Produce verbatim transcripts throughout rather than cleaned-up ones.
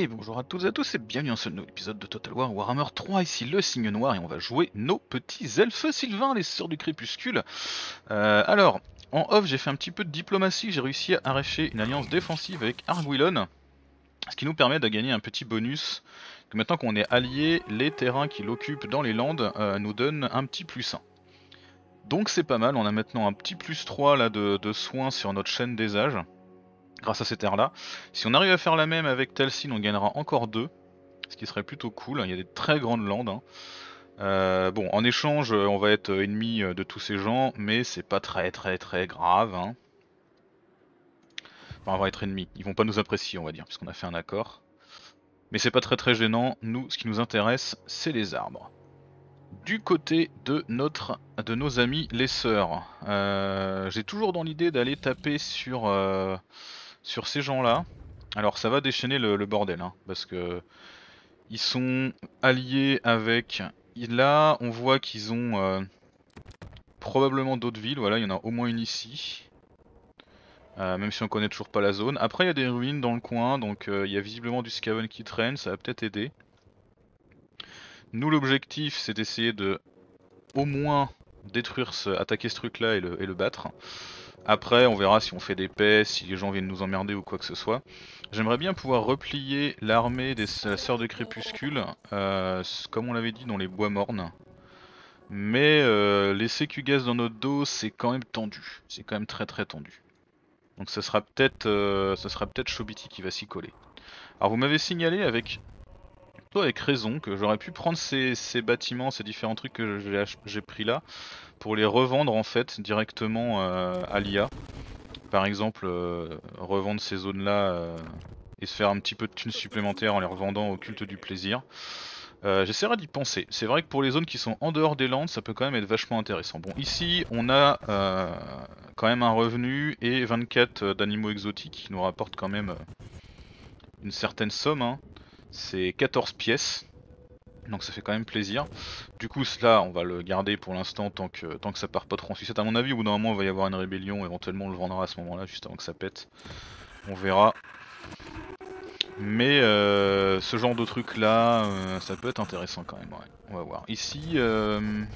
Et bonjour à toutes et à tous et bienvenue dans ce nouvel épisode de Total War Warhammer trois, ici le Signe Noir et on va jouer nos petits elfes sylvains, les sœurs du crépuscule. Euh, alors, en off j'ai fait un petit peu de diplomatie, j'ai réussi à arracher une alliance défensive avec Arguilon, ce qui nous permet de gagner un petit bonus, que maintenant qu'on est alliés, les terrains qu'il occupe dans les Landes euh, nous donnent un petit plus un. Donc c'est pas mal, on a maintenant un petit plus trois là, de, de soins sur notre chaîne des âges. Grâce à ces terres là. Si on arrive à faire la même avec Talcin, on gagnera encore deux, ce qui serait plutôt cool. Il y a des très grandes landes. Hein. Euh, bon, en échange, on va être ennemi de tous ces gens, mais c'est pas très très très grave. Hein. Enfin, on va être ennemis. Ils vont pas nous apprécier, on va dire, puisqu'on a fait un accord. Mais c'est pas très très gênant. Nous, ce qui nous intéresse, c'est les arbres. Du côté de notre, de nos amis les sœurs, euh, j'ai toujours dans l'idée d'aller taper sur. Euh, Sur ces gens-là, alors ça va déchaîner le, le bordel, hein, parce que ils sont alliés avec. Là, on voit qu'ils ont euh, probablement d'autres villes. Voilà, il y en a au moins une ici, euh, même si on connaît toujours pas la zone. Après, il y a des ruines dans le coin, donc euh, il y a visiblement du Skaven qui traîne. Ça va peut-être aider. Nous, l'objectif, c'est d'essayer de au moins détruire, ce, attaquer ce truc-là et le, et le battre. Après, on verra si on fait des paix, si les gens viennent nous emmerder ou quoi que ce soit. J'aimerais bien pouvoir replier l'armée des Sœurs de Crépuscule, euh, comme on l'avait dit dans les bois mornes. Mais euh, laisser Kugas dans notre dos, c'est quand même tendu. C'est quand même très très tendu. Donc ça sera peut-être euh, ça sera peut-être Chobiti qui va s'y coller. Alors vous m'avez signalé avec toi avec raison que j'aurais pu prendre ces, ces bâtiments, ces différents trucs que j'ai pris là, pour les revendre en fait directement euh, à l'I A. Par exemple, euh, revendre ces zones-là euh, et se faire un petit peu de thunes supplémentaires en les revendant au culte du plaisir. Euh, J'essaierai d'y penser. C'est vrai que pour les zones qui sont en dehors des landes, ça peut quand même être vachement intéressant. Bon, ici, on a euh, quand même un revenu et vingt-quatre d'animaux exotiques qui nous rapportent quand même une certaine somme. Hein. C'est quatorze pièces. Donc ça fait quand même plaisir. Du coup cela on va le garder pour l'instant tant que, tant que ça part pas trop en sucette. À mon avis au bout d'un moment il va y avoir une rébellion, éventuellement on le vendra à ce moment là juste avant que ça pète. On verra. Mais euh, ce genre de truc là, euh, ça peut être intéressant quand même, ouais. On va voir. Ici, euh,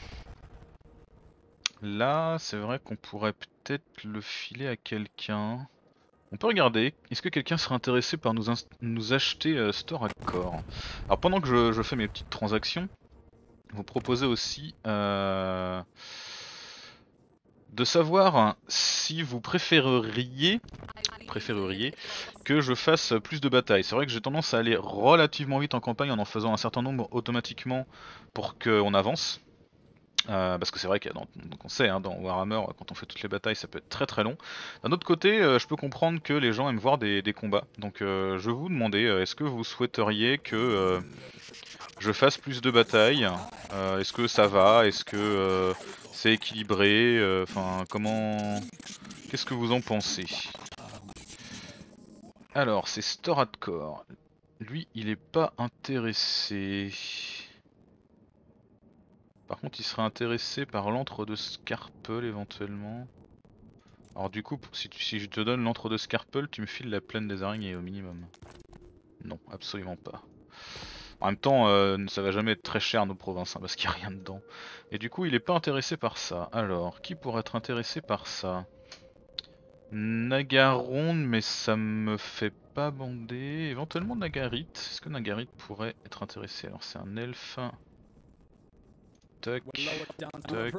là c'est vrai qu'on pourrait peut-être le filer à quelqu'un. On peut regarder, est-ce que quelqu'un serait intéressé par nous, nous acheter euh, Store Accord. Alors pendant que je, je fais mes petites transactions, vous proposez aussi euh, de savoir si vous préféreriez, préféreriez que je fasse plus de batailles. C'est vrai que j'ai tendance à aller relativement vite en campagne en en faisant un certain nombre automatiquement pour qu'on avance. Euh, parce que c'est vrai qu'on sait, hein, dans Warhammer, quand on fait toutes les batailles, ça peut être très très long. D'un autre côté, euh, je peux comprendre que les gens aiment voir des, des combats. Donc euh, je vais vous demander, euh, est-ce que vous souhaiteriez que euh, je fasse plus de batailles? euh, Est-ce que ça va? Est-ce que euh, c'est équilibré? Enfin, euh, comment... Qu'est-ce que vous en pensez? Alors, c'est Store Hardcore. Lui, il est pas intéressé. Par contre, il serait intéressé par l'antre de Scarple éventuellement. Alors du coup, si, tu, si je te donne l'antre de Scarple, tu me files la plaine des araignées au minimum. Non, absolument pas. En même temps, euh, ça va jamais être très cher nos provinces, hein, parce qu'il n'y a rien dedans. Et du coup, il est pas intéressé par ça. Alors, qui pourrait être intéressé par ça? Nagaronde, mais ça me fait pas bander. Éventuellement Nagarit. Est-ce que Nagarit pourrait être intéressé? Alors c'est un elfe. Tac. Tac.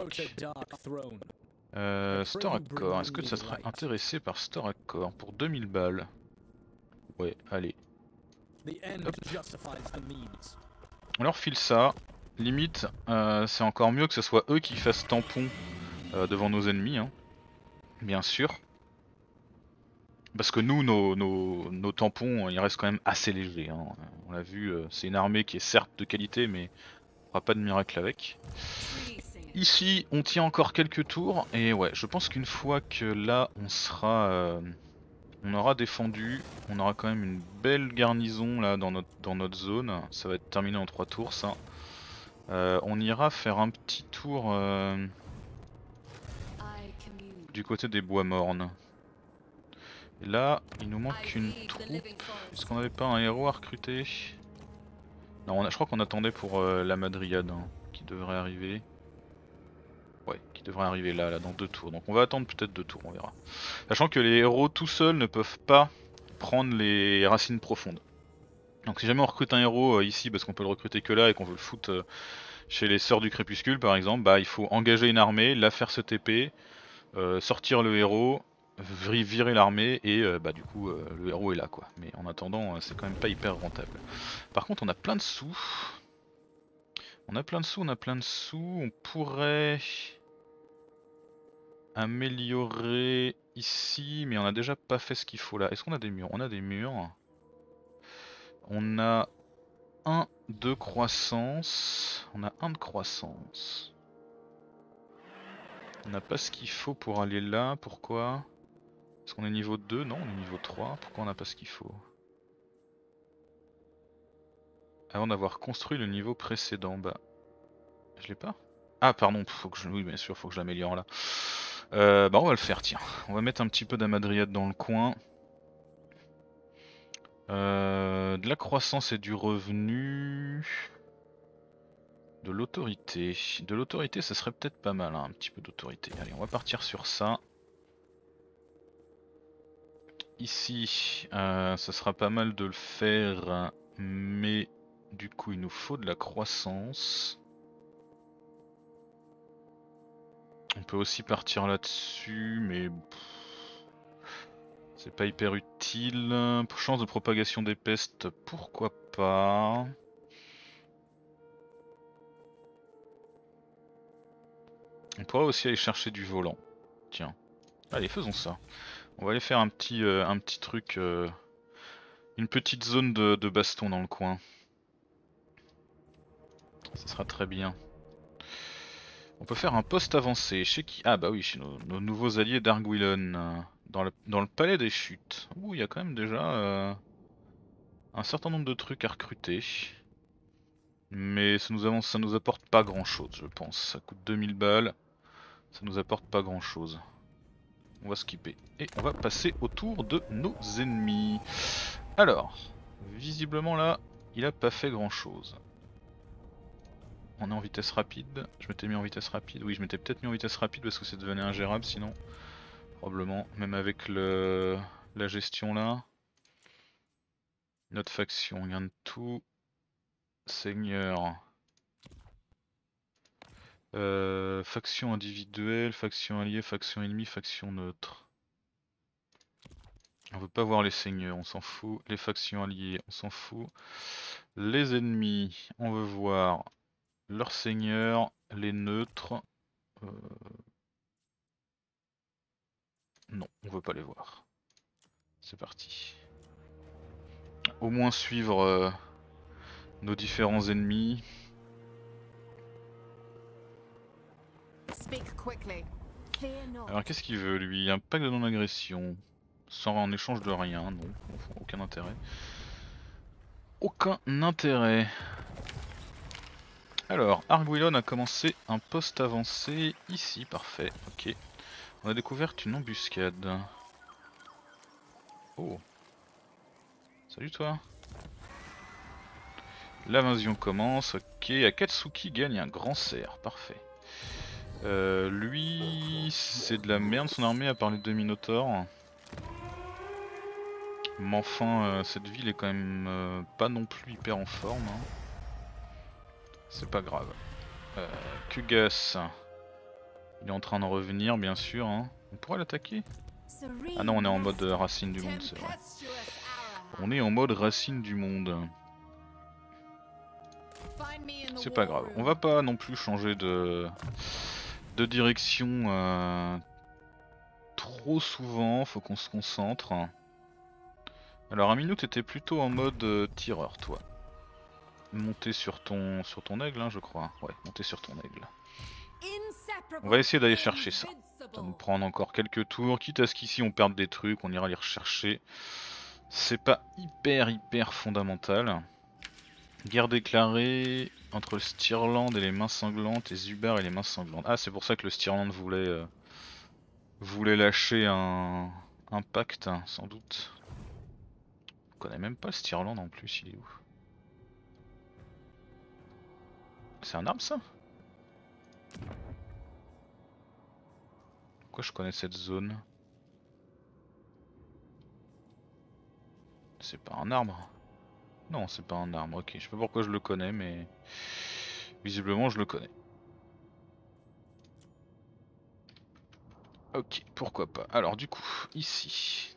Euh, Store Accord. Est-ce que ça serait intéressé par Store Accord pour deux mille balles? Ouais, allez. Hop. On leur file ça. Limite, euh, c'est encore mieux que ce soit eux qui fassent tampon euh, devant nos ennemis, hein. Bien sûr. Parce que nous, nos, nos, nos tampons, ils restent quand même assez légers. Hein. On l'a vu, euh, c'est une armée qui est certes de qualité, mais on fera pas de miracle avec. Ici, on tient encore quelques tours, et ouais, je pense qu'une fois que là, on sera... Euh, on aura défendu, on aura quand même une belle garnison là dans notre, dans notre zone. Ça va être terminé en trois tours, ça. Euh, on ira faire un petit tour euh, du côté des bois mornes. Et là, il nous manque une troupe. Est-ce qu'on n'avait pas un héros à recruter? Non, on a, je crois qu'on attendait pour euh, la Madriade hein, qui devrait arriver. Ouais, qui devrait arriver là, là, dans deux tours. Donc on va attendre peut-être deux tours, on verra. Sachant que les héros tout seuls ne peuvent pas prendre les racines profondes. Donc si jamais on recrute un héros euh, ici, parce qu'on peut le recruter que là et qu'on veut le foutre euh, chez les Sœurs du Crépuscule par exemple, bah il faut engager une armée, la faire se T P, euh, sortir le héros, virer l'armée et euh, bah du coup euh, le héros est là quoi. Mais en attendant euh, c'est quand même pas hyper rentable. Par contre on a plein de sous. On a plein de sous, on a plein de sous, on pourrait améliorer ici, mais on a déjà pas fait ce qu'il faut là. Est-ce qu'on a des murs? On a des murs. On a un de croissance. On a un de croissance. On n'a pas ce qu'il faut pour aller là, pourquoi? Est-ce qu'on est niveau deux? Non, on est niveau trois. Pourquoi on n'a pas ce qu'il faut? Avant d'avoir construit le niveau précédent, bah... Je l'ai pas? Ah pardon, faut que je... oui bien sûr, faut que je l'améliore là. Euh, bah on va le faire, tiens. On va mettre un petit peu d'amadriade dans le coin. Euh, de la croissance et du revenu. De l'autorité. De l'autorité, ça serait peut-être pas mal, hein, un petit peu d'autorité. Allez, on va partir sur ça. Ici, euh, ça sera pas mal de le faire, mais du coup, il nous faut de la croissance. On peut aussi partir là-dessus, mais c'est pas hyper utile. Chance de propagation des pestes, pourquoi pas. On pourrait aussi aller chercher du volant. Tiens, allez, faisons ça. On va aller faire un petit, euh, un petit truc, euh, une petite zone de, de baston dans le coin. Ça sera très bien. On peut faire un poste avancé. Chez qui? Ah bah oui, chez nos, nos nouveaux alliés d'Argwillon. Euh, dans, le, dans le palais des chutes. Ouh, il y a quand même déjà euh, un certain nombre de trucs à recruter. Mais ça nous, avance, ça nous apporte pas grand chose, je pense. Ça coûte deux mille balles. Ça nous apporte pas grand chose. On va skipper. Et on va passer au tour de nos ennemis. Alors, visiblement là, il a pas fait grand chose. On est en vitesse rapide. Je m'étais mis en vitesse rapide. Oui, je m'étais peut-être mis en vitesse rapide parce que ça devenait ingérable sinon. Probablement. Même avec le la gestion là. Notre faction, rien de tout. Seigneur. Euh, faction individuelle, faction alliée, faction ennemie, faction neutre. On veut pas voir les seigneurs, on s'en fout. Les factions alliées, on s'en fout. Les ennemis, on veut voir leurs seigneurs, les neutres. Euh... Non, on veut pas les voir. C'est parti. Au moins suivre euh, nos différents ennemis. Alors qu'est-ce qu'il veut lui? Un pacte de non-agression. Sans en échange de rien, non, aucun intérêt. Aucun intérêt. Alors, Argwillon a commencé un poste avancé ici, parfait, ok. On a découvert une embuscade. Oh. Salut toi. L'invasion commence, ok. Akatsuki gagne un grand cerf, parfait. Euh, lui, c'est de la merde son armée à part les deux Minotaures. Mais enfin, euh, cette ville est quand même euh, pas non plus hyper en forme. Hein. C'est pas grave. Euh, Kugas, il est en train de revenir bien sûr. Hein. On pourrait l'attaquer? Ah non, on est en mode euh, racine du monde, c'est vrai. On est en mode racine du monde. C'est pas grave. On va pas non plus changer de, de direction euh, trop souvent. Faut qu'on se concentre. Alors Aminou, t'étais plutôt en mode euh, tireur, toi. Monter sur ton sur ton aigle, hein, je crois. Ouais, monter sur ton aigle. On va essayer d'aller chercher ça. Ça va nous prendre encore quelques tours, quitte à ce qu'ici on perde des trucs, on ira les rechercher. C'est pas hyper hyper fondamental. Guerre déclarée entre le Stirland et les mains sanglantes et Zubar et les mains sanglantes. Ah, c'est pour ça que le Stirland voulait euh, voulait lâcher un, Impact, hein, sans doute. Je connais même pas le Stirland en plus, il est où? C'est un arme ça? Pourquoi je connais cette zone? C'est pas un arbre? Non, c'est pas un arbre, ok. Je sais pas pourquoi je le connais, mais visiblement je le connais. Ok, pourquoi pas. Alors du coup, ici,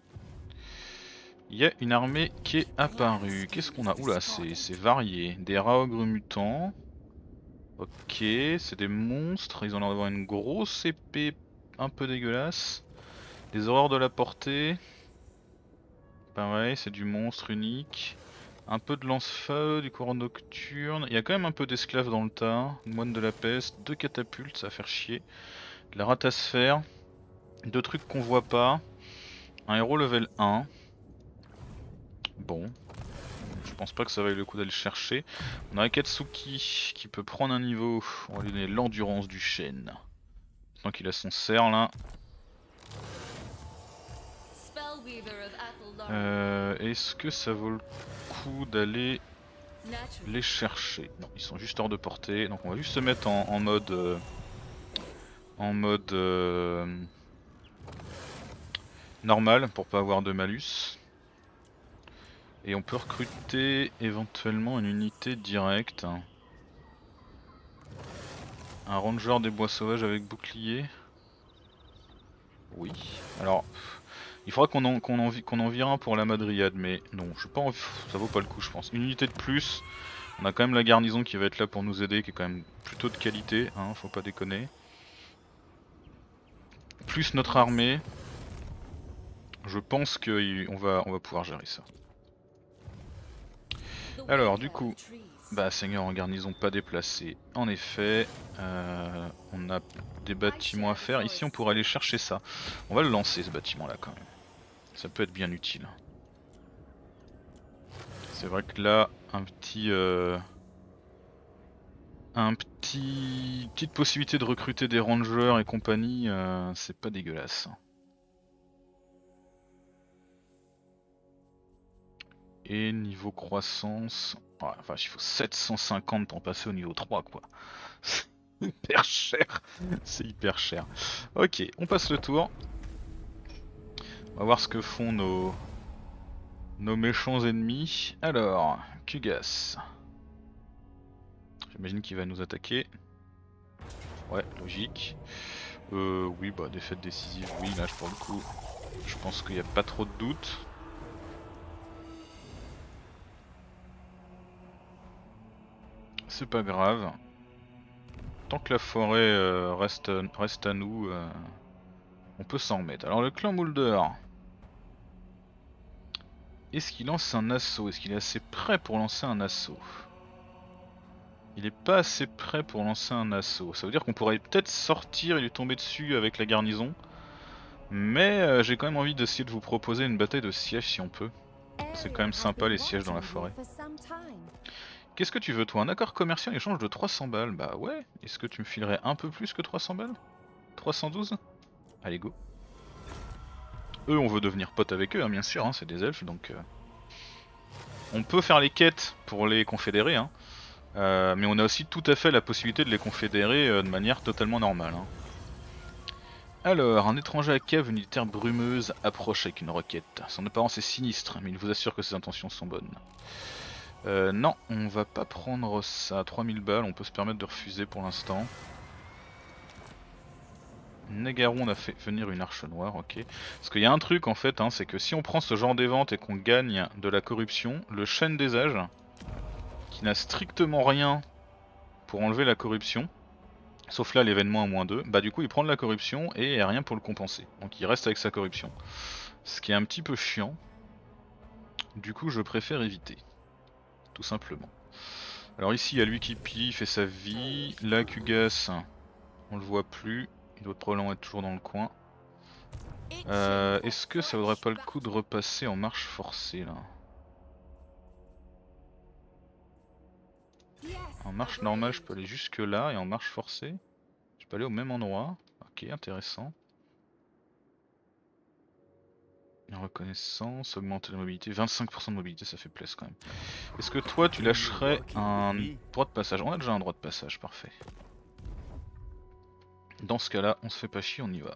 il y a une armée qui est apparue. Qu'est-ce qu'on a? Oula, c'est varié. Des raogres mutants. Ok, c'est des monstres. Ils ont l'air d'avoir une grosse épée un peu dégueulasse. Des horreurs de la portée. Pareil, c'est du monstre unique. Un peu de lance-feu, du courant nocturne. Il y a quand même un peu d'esclaves dans le tas. Moine de la peste, deux catapultes, ça va faire chier. De la ratasphère. Deux trucs qu'on voit pas. Un héros level un. Bon. Je pense pas que ça vaille le coup d'aller le chercher. On a Akatsuki qui peut prendre un niveau. On va lui donner l'endurance du chêne. Maintenant qu'il a son cerf là. Euh, Est-ce que ça vaut le coup d'aller les chercher? Non, ils sont juste hors de portée. Donc on va juste se mettre en, en mode... Euh, en mode... Euh, normal pour pas avoir de malus. Et on peut recruter éventuellement une unité directe. Un ranger des bois sauvages avec bouclier. Oui. Alors, il faudra qu'on en, qu'on en, qu'on en vire un pour la Madriade, mais non, je pas envie, ça vaut pas le coup je pense. Une unité de plus, on a quand même la garnison qui va être là pour nous aider, qui est quand même plutôt de qualité, hein, faut pas déconner. Plus notre armée, je pense qu'on va, on va pouvoir gérer ça. Alors du coup, bah seigneur en garnison pas déplacé, en effet, euh, on a des bâtiments à faire, ici on pourrait aller chercher ça. On va le lancer ce bâtiment là quand même, ça peut être bien utile. C'est vrai que là, un petit... Euh, un petit... petite possibilité de recruter des rangers et compagnie, euh, c'est pas dégueulasse. Et niveau croissance... Ouais, enfin, il faut sept cent cinquante pour passer au niveau trois quoi. C'est hyper cher. C'est hyper cher. Ok, on passe le tour. On va voir ce que font nos... nos méchants ennemis. Alors, Kugas. J'imagine qu'il va nous attaquer. Ouais, logique. Euh, oui, bah défaite décisive, oui, là pour le coup, je pense qu'il n'y a pas trop de doute. C'est pas grave. Tant que la forêt euh, reste, reste à nous, euh, on peut s'en remettre. Alors le clan Moulder, est-ce qu'il lance un assaut? Est-ce qu'il est assez prêt pour lancer un assaut? Il est pas assez prêt pour lancer un assaut. Ça veut dire qu'on pourrait peut-être sortir et lui tomber dessus avec la garnison. Mais euh, j'ai quand même envie d'essayer de vous proposer une bataille de siège si on peut. C'est quand même sympa les sièges dans la forêt. Qu'est-ce que tu veux toi? Un accord commercial en échange de trois cents balles? Bah ouais, est-ce que tu me filerais un peu plus que trois cents balles? trois cent douze? Allez go. Eux on veut devenir potes avec eux hein, bien sûr, hein, c'est des elfes donc... Euh... On peut faire les quêtes pour les confédérer, hein, euh, mais on a aussi tout à fait la possibilité de les confédérer euh, de manière totalement normale. Hein. Alors, un étranger à cave, une terre brumeuse, approche avec une requête. Son apparence est sinistre, mais il vous assure que ses intentions sont bonnes. Euh, non, on va pas prendre ça à trois mille balles, on peut se permettre de refuser pour l'instant. Negaron, on a fait venir une arche noire, ok. Parce qu'il y a un truc en fait, hein, c'est que si on prend ce genre d'évente et qu'on gagne de la corruption, le chêne des âges, qui n'a strictement rien pour enlever la corruption, sauf là l'événement à moins deux, bah du coup il prend de la corruption et il n'y a rien pour le compenser. Donc il reste avec sa corruption. Ce qui est un petit peu chiant. Du coup je préfère éviter. Tout simplement. Alors ici il y a lui qui pille, il fait sa vie. Là Kugas, on le voit plus. Il doit probablement être toujours dans le coin. Euh, Est-ce que ça vaudrait pas le coup de repasser en marche forcée là? En marche normale je peux aller jusque là et en marche forcée je peux aller au même endroit. Ok, intéressant. Reconnaissance, augmenter la mobilité, vingt-cinq pour cent de mobilité, ça fait plaisir quand même. Est-ce que toi tu lâcherais un droit de passage? On a déjà un droit de passage, parfait. Dans ce cas là, on se fait pas chier, on y va.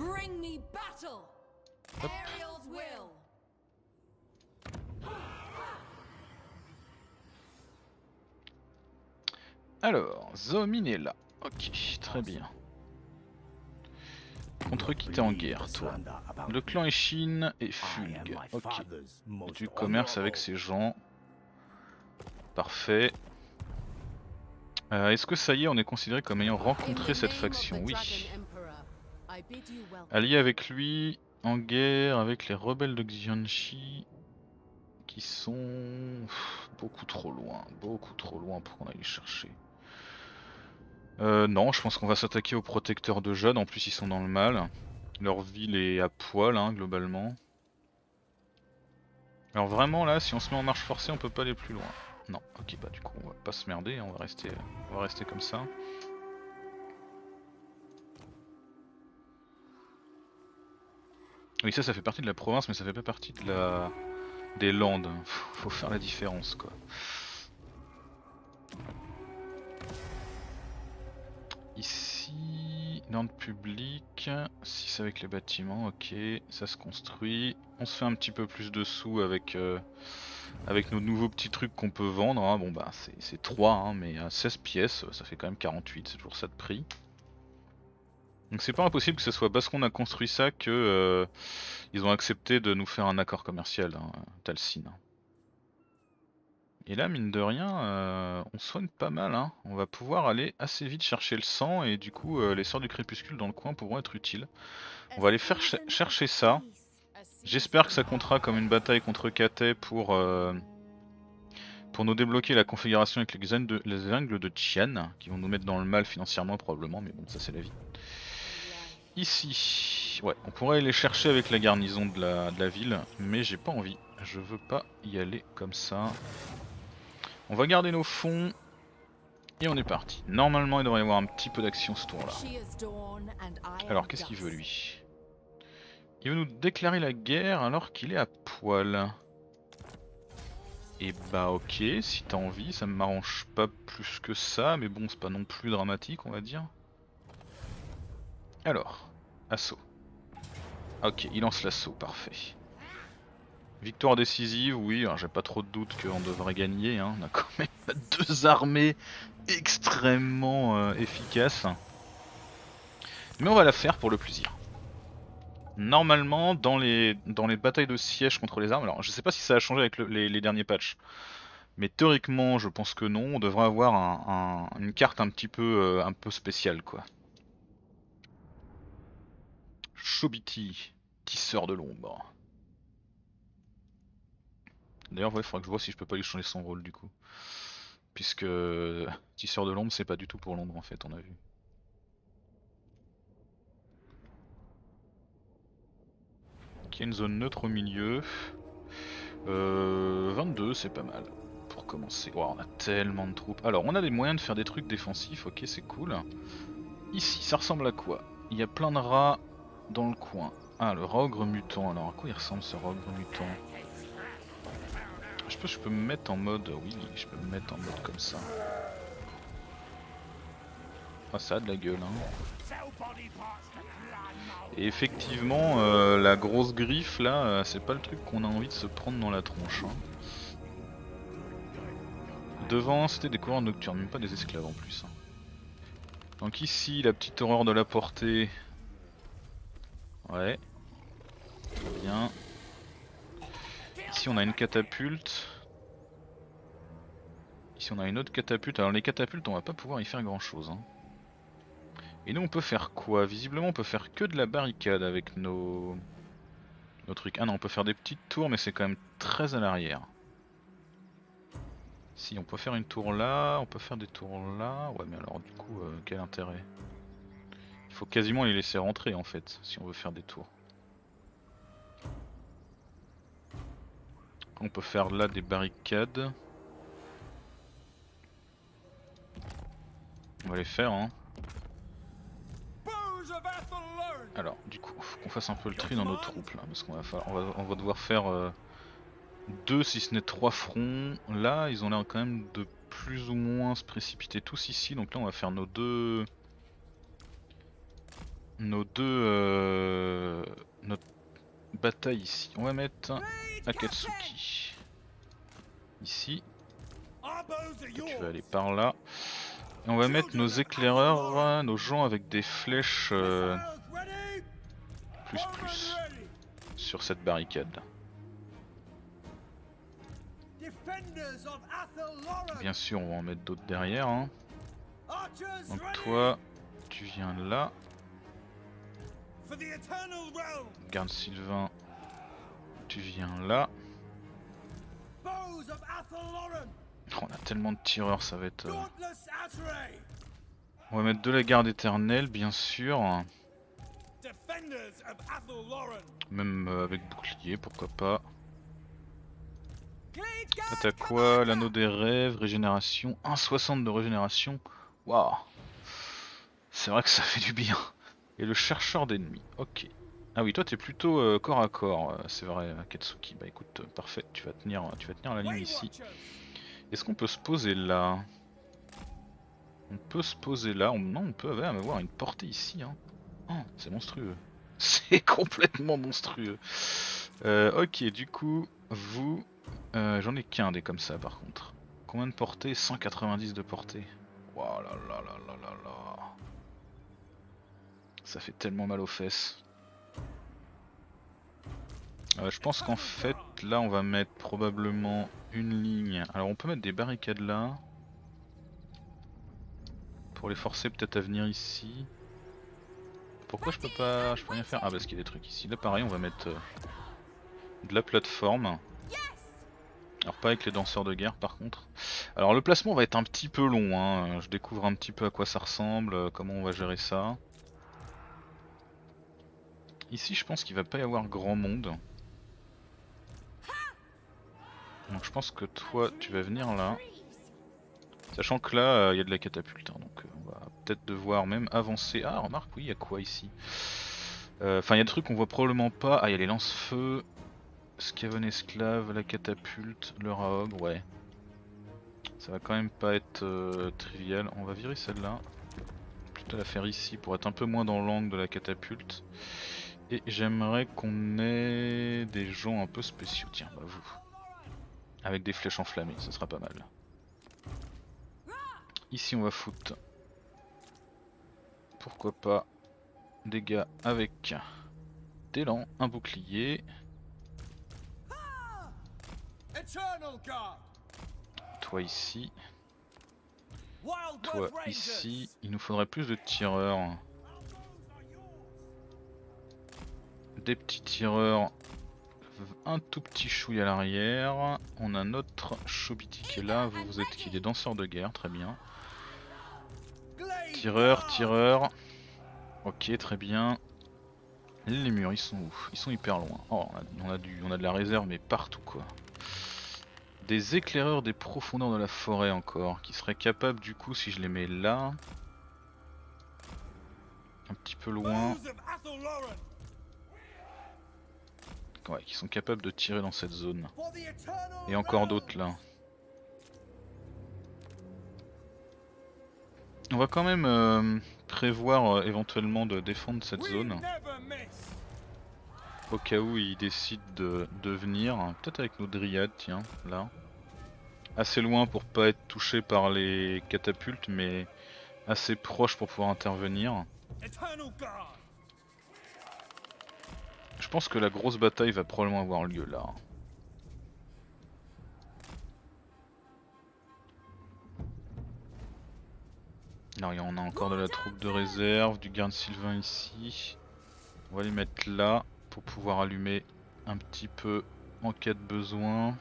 Hop. Alors, Zomin est là. Ok, très bien. Contre qui t'es en guerre, toi? Le clan Eshin et Fulg. Ok. Du commerce avec ces gens. Parfait. Euh, Est-ce que ça y est, on est considéré comme ayant rencontré cette faction? Oui. Allié avec lui, en guerre avec les rebelles de Xianxi, qui sont pff, beaucoup trop loin, beaucoup trop loin pour qu'on aille les chercher. Euh, non, je pense qu'on va s'attaquer aux protecteurs de jeunes, en plus ils sont dans le mal. Leur ville est à poil, hein, globalement. Alors vraiment là, si on se met en marche forcée, on peut pas aller plus loin. Non, ok, bah du coup on va pas se merder, on va rester, on va rester comme ça. Oui, ça, ça fait partie de la province, mais ça fait pas partie de la des Landes. Faut faire la différence, quoi. Ici, Landes publiques, si c'est avec les bâtiments, ok, ça se construit. On se fait un petit peu plus de sous avec euh, avec nos nouveaux petits trucs qu'on peut vendre. Hein. Bon bah c'est trois, hein, mais à seize pièces, ça fait quand même quarante-huit, c'est toujours ça de prix. Donc c'est pas impossible que ce soit parce qu'on a construit ça que euh, ils ont accepté de nous faire un accord commercial, hein, Talcine. Et là, mine de rien, euh, on soigne pas mal, hein. On va pouvoir aller assez vite chercher le sang et du coup euh, les sorts du crépuscule dans le coin pourront être utiles. On va aller faire ch chercher ça. J'espère que ça comptera comme une bataille contre Katay pour, euh, pour nous débloquer la configuration avec les angles de, les angles de Tian, qui vont nous mettre dans le mal financièrement probablement, mais bon ça c'est la vie. Ici, ouais, on pourrait aller chercher avec la garnison de la, de la ville, mais j'ai pas envie. Je veux pas y aller comme ça. On va garder nos fonds et on est parti. Normalement il devrait y avoir un petit peu d'action ce tour là. Alors qu'est-ce qu'il veut lui? Il veut nous déclarer la guerre alors qu'il est à poil. Et bah ok, si t'as envie, ça m'arrange pas plus que ça, mais bon c'est pas non plus dramatique on va dire. Alors, assaut. Ok, il lance l'assaut, parfait. Victoire décisive, oui, j'ai pas trop de doute qu'on devrait gagner, hein. On a quand même deux armées extrêmement euh, efficaces. Mais on va la faire pour le plaisir. Normalement, dans les, dans les batailles de siège contre les armes, alors je sais pas si ça a changé avec le, les, les derniers patchs, mais théoriquement je pense que non, on devrait avoir un, un, une carte un petit peu, euh, un peu spéciale quoi. Chobiti, tisseur de l'ombre. D'ailleurs, il ouais, faudra que je vois si je peux pas lui changer son rôle du coup. Puisque tisseur de l'ombre, c'est pas du tout pour l'ombre en fait, on a vu. Il y a une zone neutre au milieu. Euh, vingt-deux, c'est pas mal pour commencer. Wow, on a tellement de troupes. Alors, on a des moyens de faire des trucs défensifs, ok, c'est cool. Ici, ça ressemble à quoi? Il y a plein de rats dans le coin. Ah, le rat ogre mutant. Alors, à quoi il ressemble ce rat ogre mutant? Je pense que je peux me mettre en mode... Oui, je peux me mettre en mode comme ça. Ah, ça a de la gueule, hein. Et effectivement, euh, la grosse griffe là, euh, c'est pas le truc qu'on a envie de se prendre dans la tronche. Hein. Devant, c'était des coureurs nocturnes, même pas des esclaves en plus. Hein. Donc ici, la petite horreur de la portée. Ouais. Très bien. Ici, on a une catapulte. Ici, on a une autre catapulte. Alors les catapultes, on va pas pouvoir y faire grand chose. Hein. Et nous, on peut faire quoi? Visiblement, on peut faire que de la barricade avec nos... nos trucs. Ah non, on peut faire des petites tours, mais c'est quand même très à l'arrière. Si, on peut faire une tour là, on peut faire des tours là. Ouais, mais alors du coup, euh, quel intérêt? Il faut quasiment les laisser rentrer en fait, si on veut faire des tours. On peut faire là des barricades. On va les faire, hein. Alors, du coup, faut qu'on fasse un peu le tri dans nos troupes là, parce qu'on va, falloir- on va, on va devoir faire euh, deux, si ce n'est trois fronts. Là, ils ont l'air quand même de plus ou moins se précipiter tous ici, donc là on va faire nos deux... Nos deux... Euh, notre bataille ici. On va mettre Akatsuki ici. Tu vas aller par là. Et on va mettre nos éclaireurs, nos gens avec des flèches euh, plus plus sur cette barricade là. Bien sûr, on va en mettre d'autres derrière. Hein. Donc toi, tu viens là. Garde Sylvain, tu viens là. Oh, on a tellement de tireurs, ça va être... Euh... On va mettre de la garde éternelle, bien sûr. Même euh, avec bouclier, pourquoi pas. T'as quoi? L'anneau des rêves, régénération, un virgule soixante de régénération. Waouh. C'est vrai que ça fait du bien. Et le chercheur d'ennemis, ok. Ah oui, toi t'es plutôt euh, corps à corps, euh, c'est vrai, Katsuki. Bah écoute, euh, parfait, tu vas tenir, tu vas tenir la ligne ici. Est-ce qu'on peut se poser là? On peut se poser là, on... non on peut même avoir une portée ici. Hein. Oh, c'est monstrueux. C'est complètement monstrueux. Euh, ok, du coup, vous... Euh, J'en ai qu'un des comme ça par contre. Combien de portée? Cent quatre-vingt-dix de portée. Waouh là là là là là là. Ça fait tellement mal aux fesses. Euh, je pense qu'en fait, là on va mettre probablement une ligne. Alors on peut mettre des barricades là. Pour les forcer peut-être à venir ici. Pourquoi je peux pas... Je peux rien faire? Ah parce qu'il y a des trucs ici. Là pareil on va mettre euh, de la plateforme. Alors pas avec les danseurs de guerre par contre. Alors le placement va être un petit peu long, hein. Je découvre un petit peu à quoi ça ressemble, comment on va gérer ça. Ici je pense qu'il va pas y avoir grand monde. Donc je pense que toi tu vas venir là. Sachant que là il y a de la catapulte, hein, donc on va peut-être devoir même avancer. Ah remarque, oui il y a quoi ici? Enfin il y a des trucs qu'on voit probablement pas. Ah il y a les lance-feux, Scaven esclave, la catapulte, le raog, ouais. Ça va quand même pas être euh, trivial. On va virer celle-là. Plutôt la faire ici pour être un peu moins dans l'angle de la catapulte. Et j'aimerais qu'on ait des gens un peu spéciaux. Tiens, bah vous. Avec des flèches enflammées, ça sera pas mal. Ici on va foutre. Pourquoi pas des gars avec des lents, un bouclier. Toi ici. Toi ici. Il nous faudrait plus de tireurs. Des petits tireurs. Un tout petit chouille à l'arrière. On a notre Chobiti qui est là. Vous, vous êtes qui? Des danseurs de guerre, très bien. Tireur, tireur. Ok, très bien. Les murs, ils sont où? Ils sont hyper loin. Oh, on a, on a, du, on a de la réserve, mais partout quoi. Des éclaireurs des profondeurs de la forêt encore, qui seraient capables du coup, si je les mets là, un petit peu loin. Ouais, qui sont capables de tirer dans cette zone. Et encore d'autres là. On va quand même euh, prévoir euh, éventuellement de défendre cette zone. Au cas où ils décident de, de venir. Peut-être avec nos dryades, tiens, là. Assez loin pour pas être touché par les catapultes, mais assez proche pour pouvoir intervenir. Je pense que la grosse bataille va probablement avoir lieu là. Alors on a encore de la troupe de réserve, du garde Sylvain ici. On va les mettre là pour pouvoir allumer un petit peu en cas de besoin.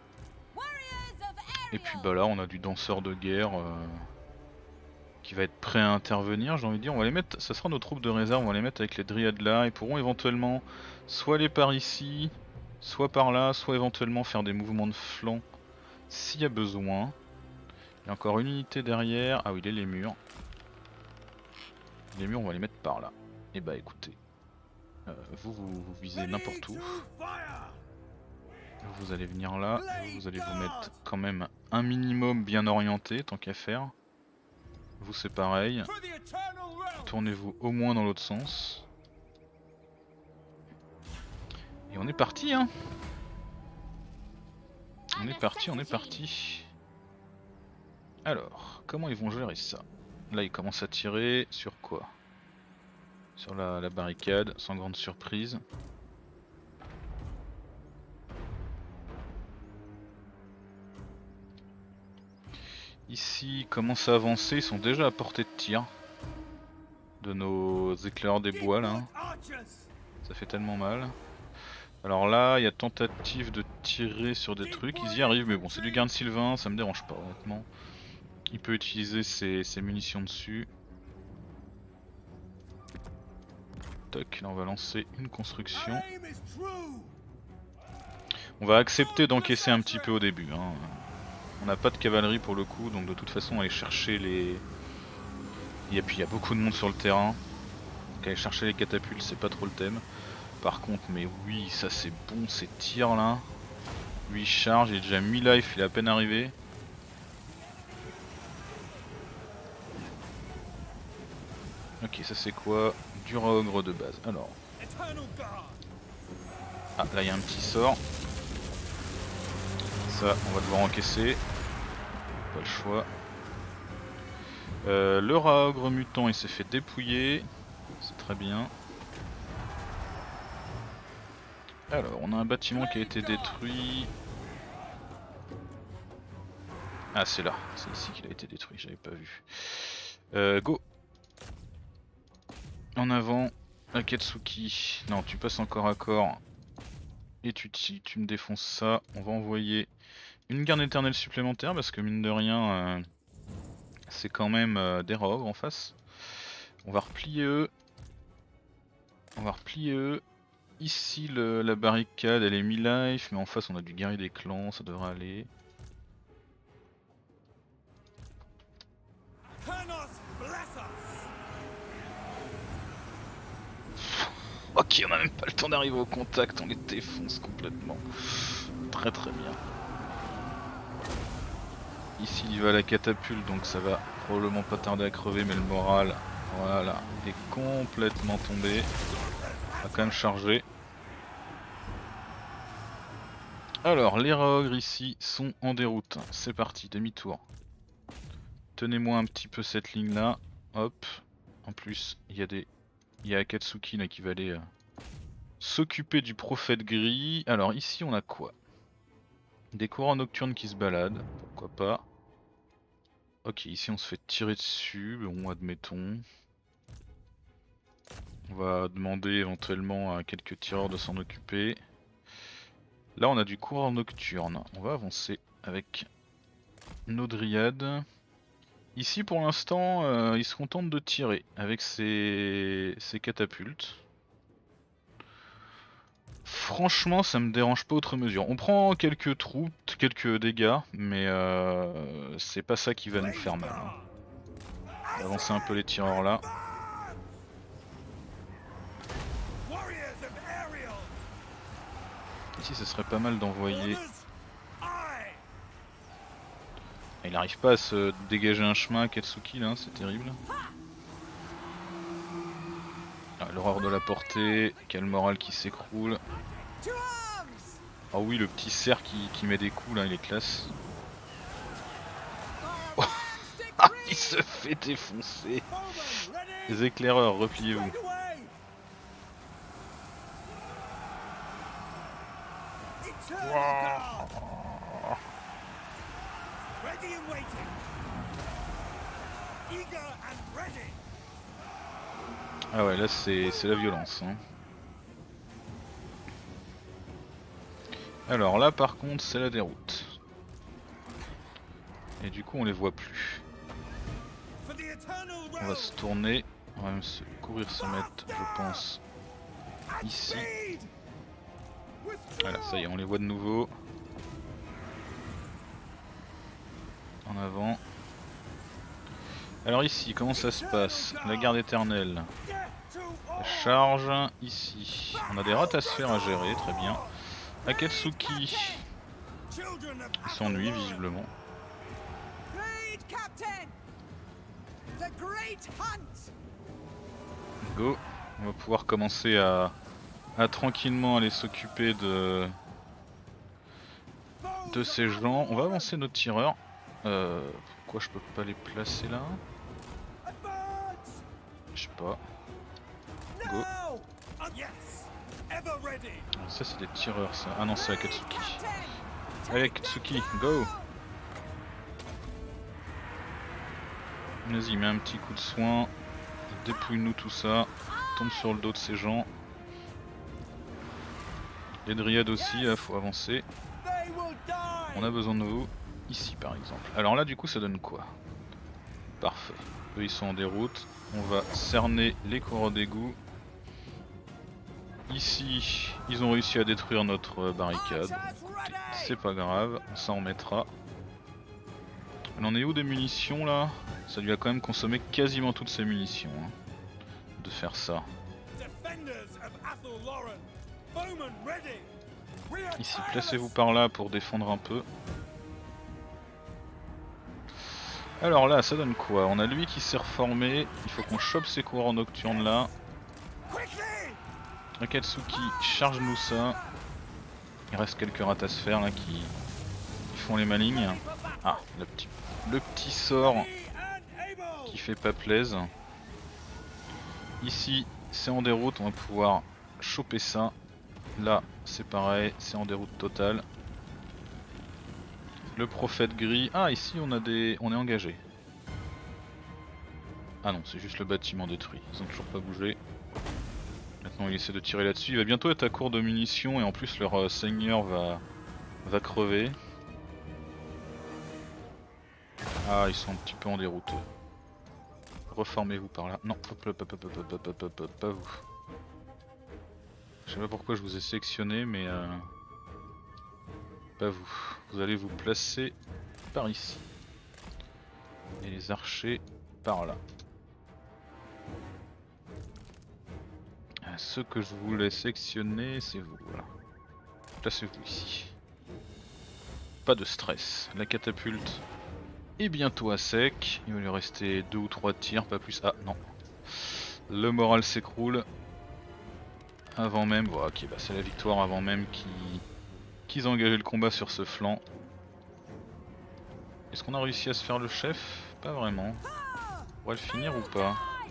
Et puis bah là on a du danseur de guerre euh, qui va être prêt à intervenir, j'ai envie de dire. On va les mettre, ça sera nos troupes de réserve, on va les mettre avec les dryades là. Ils pourront éventuellement soit aller par ici, soit par là, soit éventuellement faire des mouvements de flanc s'il y a besoin. Il y a encore une unité derrière. Ah oui, il est les murs. Les murs on va les mettre par là. Et bah écoutez, Euh, vous, vous, vous visez n'importe où. Vous allez venir là, vous allez vous mettre quand même un minimum bien orienté tant qu'à faire. Vous c'est pareil. Tournez-vous au moins dans l'autre sens. Et on est parti hein. On est parti, on est parti. Alors, comment ils vont gérer ça? Là ils commencent à tirer sur quoi? Sur la, la barricade, sans grande surprise. Ici, ils commencent à avancer, ils sont déjà à portée de tir. De nos éclaireurs des bois là. Ça fait tellement mal. Alors là, il y a tentative de tirer sur des trucs, ils y arrivent, mais bon, c'est du garde sylvain, ça me dérange pas honnêtement. Il peut utiliser ses, ses munitions dessus. Toc, là on va lancer une construction. On va accepter d'encaisser un petit peu au début. Hein. On n'a pas de cavalerie pour le coup, donc de toute façon aller chercher les... Et puis il y a beaucoup de monde sur le terrain. Donc aller chercher les catapultes, c'est pas trop le thème. Par contre, mais oui, ça c'est bon ces tirs là. Lui il charge, il est déjà mi-life, il est à peine arrivé. Ok, ça c'est quoi? Du ogre de base. Alors. Ah, là il y a un petit sort. Ça, on va devoir encaisser. Pas le choix. Euh, le rat ogre mutant il s'est fait dépouiller. C'est très bien. Alors, on a un bâtiment qui a été détruit. Ah, c'est là. C'est ici qu'il a été détruit, j'avais pas vu. Euh, go. En avant, Akatsuki. Non, tu passes encore à corps. Et tu, tu, tu me défonces ça. On va envoyer une garde éternelle supplémentaire parce que mine de rien, euh, c'est quand même euh, des rogues en face. On va replier eux. On va replier eux. Ici, le, la barricade, elle est mi-life, mais en face, on a du guerrier des clans, ça devrait aller. Ok, on a même pas le temps d'arriver au contact, on les défonce complètement. Très très bien. Ici il va à la catapulte, donc ça va probablement pas tarder à crever, mais le moral, voilà, est complètement tombé. On va quand même charger. Alors, les ogres ici sont en déroute. C'est parti, demi-tour. Tenez-moi un petit peu cette ligne là. Hop. En plus, il y a des... Il y a Akatsuki là qui va aller... Euh... s'occuper du prophète gris. Alors ici on a quoi? Des courants nocturnes qui se baladent, pourquoi pas. Ok, ici on se fait tirer dessus, bon admettons. On va demander éventuellement à quelques tireurs de s'en occuper. Là on a du courant nocturne, on va avancer avec nos dryades. Ici pour l'instant euh, ils se contentent de tirer avec ces, ces catapultes. Franchement ça me dérange pas outre mesure. On prend quelques trous, quelques dégâts, mais euh, c'est pas ça qui va nous faire mal. Hein. On va avancer un peu les tireurs là. Ici ce serait pas mal d'envoyer... Il n'arrive pas à se dégager un chemin Katsuki là, c'est terrible. Ah, l'horreur de la portée, quel moral qui s'écroule. Ah oui, le petit cerf qui, qui met des coups là, il est classe. Ah, il se fait défoncer. Les éclaireurs, repliez-vous. Wow. Ah ouais, là c'est la violence. Hein. Alors là par contre c'est la déroute. Et du coup on les voit plus. On va se tourner, on va même se courir se mettre je pense ici. Voilà, ça y est, on les voit de nouveau. En avant. Alors ici, comment ça se passe? La garde éternelle. La charge, ici. On a des ratasphères à gérer, très bien. Akatsuki. Il s'ennuie visiblement. Go. On va pouvoir commencer à, à tranquillement aller s'occuper de... de ces gens. On va avancer nos tireurs. Euh, pourquoi je peux pas les placer là? Je sais pas. Go. Ça c'est des tireurs ça. Ah non c'est Akatsuki. Allez Akatsuki, go. Vas-y, mets un petit coup de soin. Dépouille-nous tout ça. Tombe sur le dos de ces gens. Les dryades aussi, il faut avancer. On a besoin de vous. Ici par exemple. Alors là du coup ça donne quoi? Parfait. Eux ils sont en déroute. On va cerner les courants d'égout. Ici ils ont réussi à détruire notre barricade. C'est pas grave, on s'en remettra. On en est où des munitions là? Ça lui a quand même consommé quasiment toutes ses munitions hein, de faire ça. Ici, placez-vous par là pour défendre un peu. Alors là, ça donne quoi? On a lui qui s'est reformé. Il faut qu'on chope ces courants nocturnes là. Akatsuki, charge-nous ça. Il reste quelques ratasphères là qui, qui font les malignes. Ah, le petit, le petit sort qui fait pas plaise. Ici, c'est en déroute, on va pouvoir choper ça. Là, c'est pareil, c'est en déroute totale. Le prophète gris. Ah, ici on a des, on est engagé. Ah non, c'est juste le bâtiment détruit. Ils ont toujours pas bougé. Maintenant, il essaie de tirer là-dessus. Il va bientôt être à court de munitions et en plus leur euh, seigneur va va crever. Ah, ils sont un petit peu en déroute. Reformez-vous par là. Non, hop, hop, hop, hop, hop, hop, hop, hop, hop, pas vous. Je sais pas pourquoi je vous ai sélectionné, mais euh, pas vous. Vous allez vous placer par ici. Et les archers par là. Ce que je voulais sélectionner, c'est vous. Voilà. Placez-vous ici. Pas de stress. La catapulte est bientôt à sec. Il va lui rester deux ou trois tirs, pas plus. Ah non. Le moral s'écroule. Avant même. Voilà, ok, bah c'est la victoire avant même qu'ils qu'ils ont engagé le combat sur ce flanc. Est-ce qu'on a réussi à se faire le chef? Pas vraiment. On va le finir ou pas?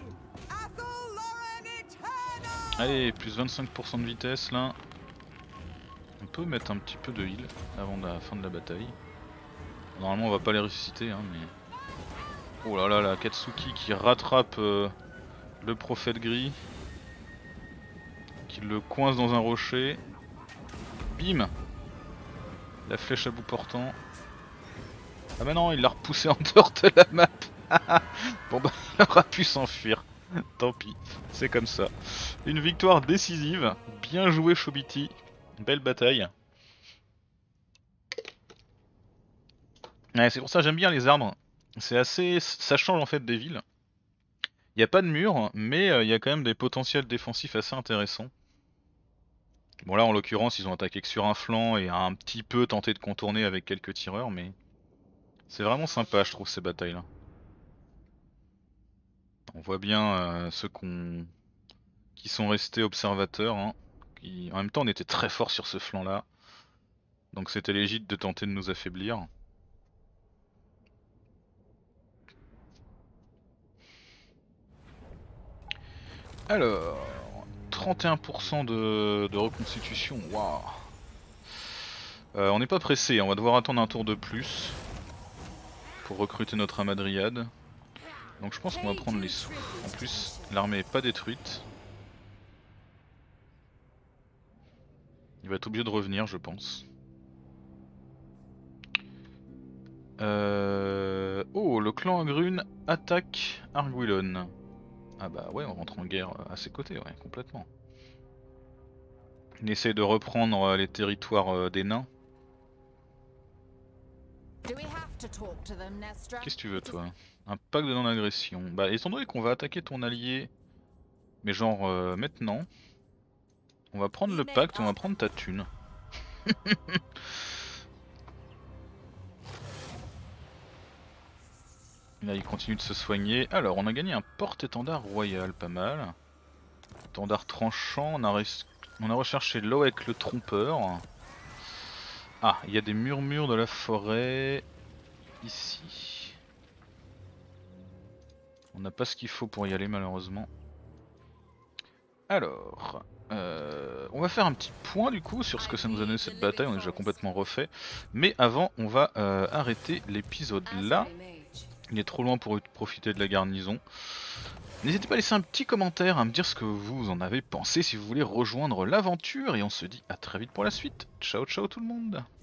Allez, plus vingt-cinq pour cent de vitesse là. On peut mettre un petit peu de heal avant la fin de la bataille. Normalement on va pas les ressusciter hein, mais... Oh là là, la Katsuki qui rattrape euh, le prophète gris. Qui le coince dans un rocher. Bim! La flèche à bout portant. Ah bah non, il l'a repoussé en dehors de la map. Bon bah il aura pu s'enfuir. Tant pis, c'est comme ça. Une victoire décisive. Bien joué Chobiti. Belle bataille. Ouais, c'est pour ça que j'aime bien les arbres. C'est assez, ça change en fait des villes. Il n'y a pas de mur, mais il euh, y a quand même des potentiels défensifs assez intéressants. Bon là en l'occurrence ils ont attaqué que sur un flanc et un petit peu tenté de contourner avec quelques tireurs, mais c'est vraiment sympa je trouve ces batailles là. On voit bien euh, ceux qu'on... qui sont restés observateurs. Hein, qui... En même temps on était très fort sur ce flanc là. Donc c'était légitime de tenter de nous affaiblir. Alors, trente et un pour cent de, de reconstitution, waouh. Euh, on n'est pas pressé, on va devoir attendre un tour de plus pour recruter notre amadriade. Donc je pense qu'on va prendre les sous. En plus, l'armée est pas détruite. Il va être obligé de revenir, je pense. Euh... Oh, le clan Agrune attaque Arguilon. Ah bah ouais, on rentre en guerre à ses côtés, ouais, complètement. Il essaye de reprendre les territoires des nains. Qu'est-ce que tu veux toi? Un pacte de non-agression. Bah étant donné qu'on va attaquer ton allié, mais genre euh, maintenant, on va prendre le pacte, on va prendre ta thune. Là il continue de se soigner. Alors on a gagné un porte-étendard royal, pas mal. Étendard tranchant, on a, on a recherché Loek le trompeur. Ah, il y a des murmures de la forêt ici. On n'a pas ce qu'il faut pour y aller malheureusement. Alors, euh, on va faire un petit point du coup sur ce que ça nous a donné cette bataille, on est déjà complètement refait. Mais avant, on va euh, arrêter l'épisode là. Il est trop loin pour profiter de la garnison. N'hésitez pas à laisser un petit commentaire, à me dire ce que vous en avez pensé si vous voulez rejoindre l'aventure. Et on se dit à très vite pour la suite. Ciao ciao tout le monde.